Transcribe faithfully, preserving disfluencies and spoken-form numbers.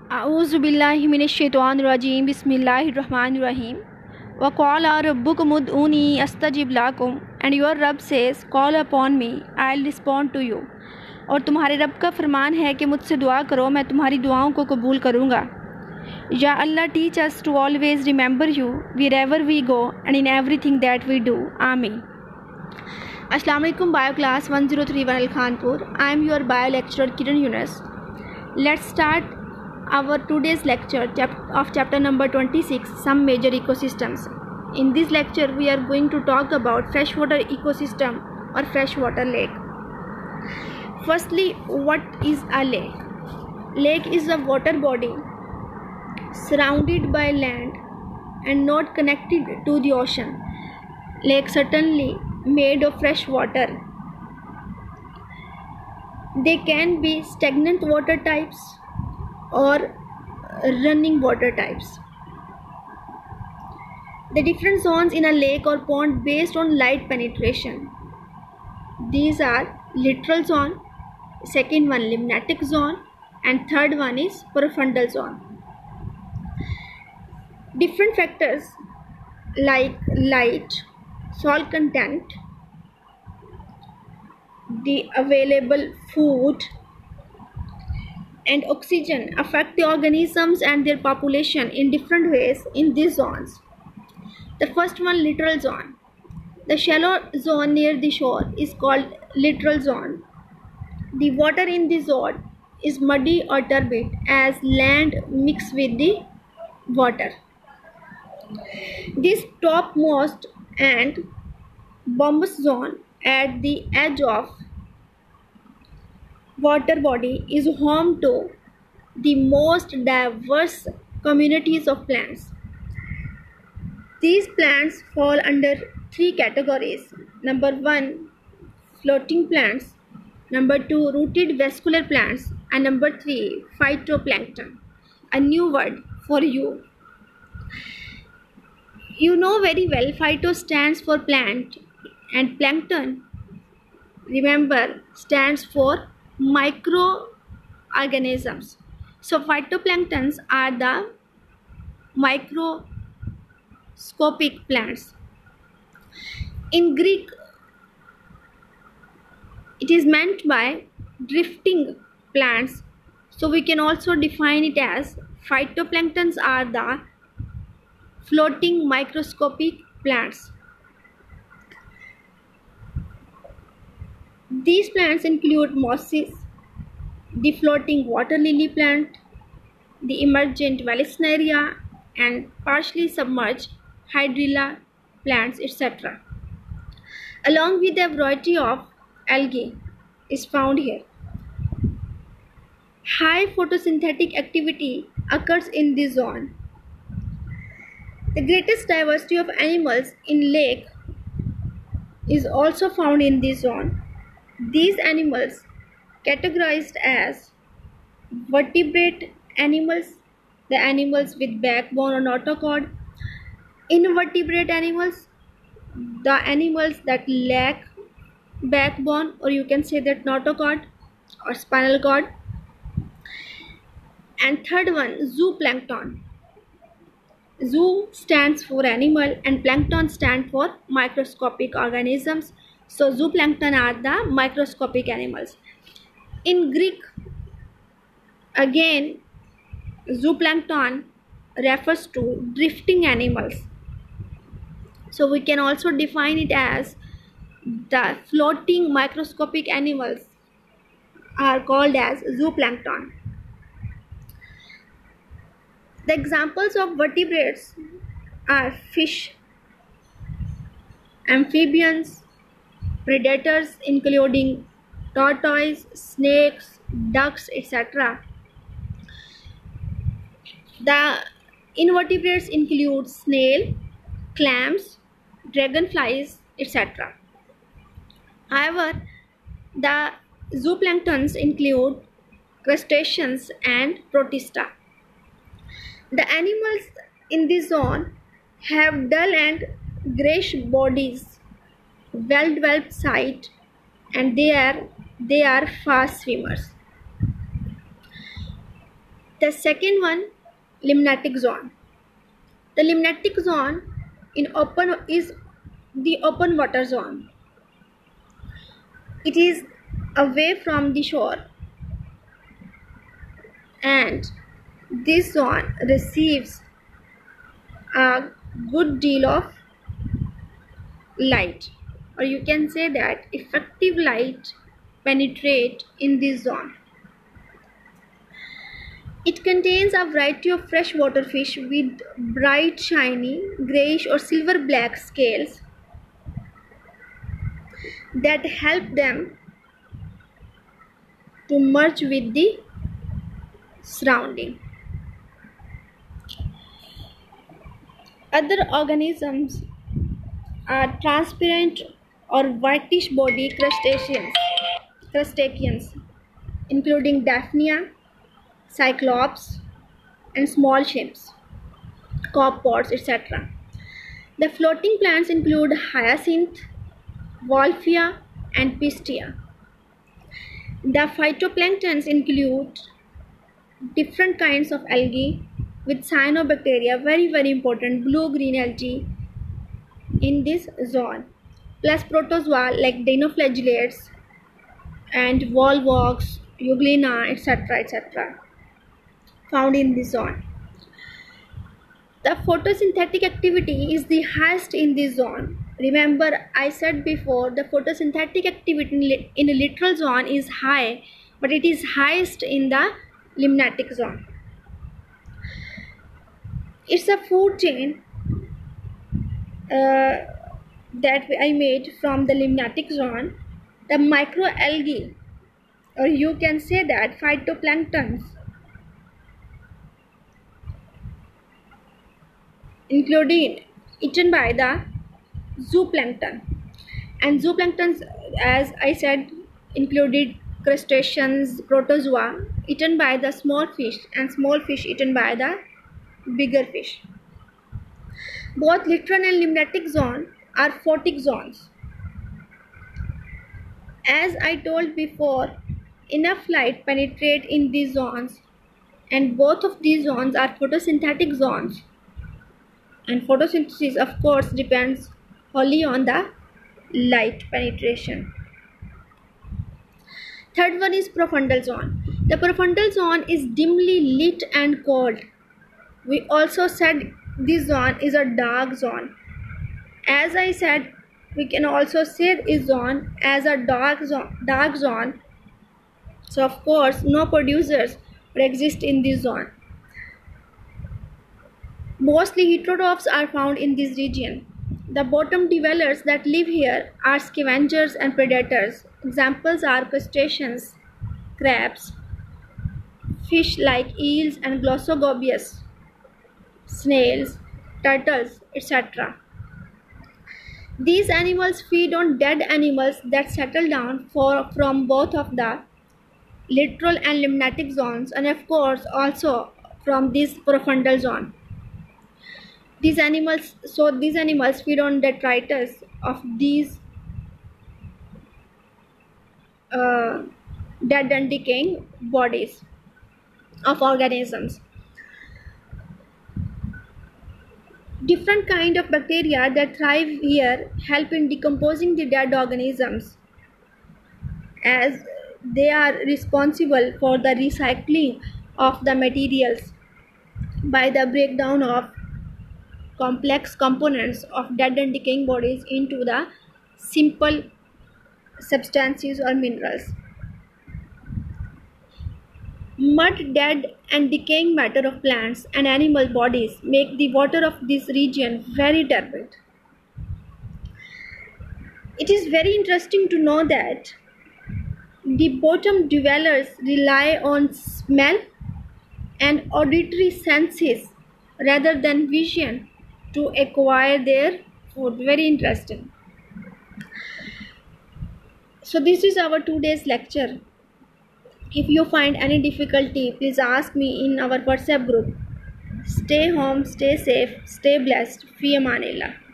अऊज़ु बिल्लाहि मिनश्शैतानिर्रजीम बिस्मिल्लाहिर्रहमानिर्रहीम वक़ाला रब्बुकुम उदऊनी अस्तजिब लकुम एंड योर रब says call upon me I will respond to you. और तुम्हारे रब का फरमान है कि मुझसे दुआ करो, मैं तुम्हारी दुआओं को कबूल करूँगा। या Allah teach us to always remember you wherever we go and in everything that we do, आमीन। अस्सलाम वालेकुम bio class one zero three one Al Khanpur. I am your bio lecturer Kiran Yunus. Let's start our today's lecture of chapter number twenty-six, some major ecosystems. In this lecture we are going to talk about freshwater ecosystem or freshwater lake. Firstly, what is a lake? Lake is a water body surrounded by land and not connected to the ocean. Lake certainly made of fresh water. They can be stagnant water types or running water types. The different zones in a lake or pond based on light penetration. These are littoral zone, second one limnatic zone, and third one is profundal zone. Different factors like light, salt content, the available food and oxygen affect the organisms and their population in different ways in these zones. The first one, littoral zone. The shallow zone near the shore is called littoral zone. The water in this zone is muddy or turbid as land mixes with the water. This topmost and bombus zone at the edge of water body is home to the most diverse communities of plants. These plants fall under three categories. Number one, floating plants. Number two, rooted vascular plants. And number three, phytoplankton. A new word for you. You know very well, phyto stands for plant and plankton, remember, stands for microorganisms. So phytoplanktons are the microscopic plants. In Greek, it is meant by drifting plants. So we can also define it as phytoplanktons are the floating microscopic plants. These plants include mosses, the floating water lily plant, the emergent Vallisneria, and partially submerged hydrilla plants, et cetera. Along with a variety of algae is found here. High photosynthetic activity occurs in this zone. The greatest diversity of animals in lake is also found in this zone. These animals, categorized as vertebrate animals, the animals with backbone or notochord; invertebrate animals, the animals that lack backbone, or you can say that notochord or spinal cord; and third one, zooplankton. Zoo stands for animal and plankton stands for microscopic organisms. So zooplankton are the microscopic animals. In Greek, again, zooplankton refers to drifting animals. So we can also define it as the floating microscopic animals are called as zooplankton. The examples of vertebrates are fish, amphibians, predators including tortoise, snakes, ducks, et cetera. The invertebrates include snail, clams, dragonflies, et cetera. However, the zooplanktons include crustaceans and protista. The animals in this zone have dull and grayish bodies, well-developed sight, and they are they are fast swimmers. The second one, limnatic zone. The limnatic zone in open is the open water zone. It is away from the shore, and this zone receives a good deal of light, or you can say that effective light penetrate in this zone. It contains a variety of freshwater fish with bright, shiny, grayish or silver black scales that help them to merge with the surrounding. Other organisms are transparent or whitish body crustaceans, crustaceans including Daphnia, Cyclops, and small shrimps, copepods, et cetera. The floating plants include hyacinth, Wolffia, and Pistia. The phytoplanktons include different kinds of algae with cyanobacteria, very very important, blue-green algae in this zone, plus protozoa like dinoflagellates and volvox, euglena, et cetera et cetera found in this zone. The photosynthetic activity is the highest in this zone. Remember, I said before the photosynthetic activity in a littoral zone is high, but it is highest in the limnatic zone. It's a food chain uh, that I made from the limnatic zone. The microalgae, or you can say that phytoplanktons, including eaten by the zooplankton, and zooplankton, as I said, included crustaceans, protozoa eaten by the small fish, and small fish eaten by the bigger fish. Both littoral and limnatic zone are photic zones. As I told before, enough light penetrate in these zones, and both of these zones are photosynthetic zones, and photosynthesis of course depends wholly on the light penetration. Third one is profundal zone. The profundal zone is dimly lit and cold. We also said this zone is a dark zone. As I said, we can also say this zone as a dark zone, dark zone. So of course no producers would exist in this zone. Mostly heterotrophs are found in this region. The bottom dwellers that live here are scavengers and predators. Examples are crustaceans, crabs, fish like eels and glossogobius, snails, turtles, et cetera. These animals feed on dead animals that settle down for, from both of the littoral and limnatic zones, and of course also from this profundal zone. These animals, so these animals feed on detritus of these uh, dead and decaying bodies of organisms. Different kind of bacteria that thrive here help in decomposing the dead organisms, as they are responsible for the recycling of the materials by the breakdown of complex components of dead and decaying bodies into the simple substances or minerals. Mud, dead and decaying matter of plants and animal bodies make the water of this region very turbid. It is very interesting to know that the bottom dwellers rely on smell and auditory senses rather than vision to acquire their food. Very interesting. So this is our two days lecture. If you find any difficulty, please ask me in our WhatsApp group. Stay home, stay safe, stay blessed. Fi Amanillah.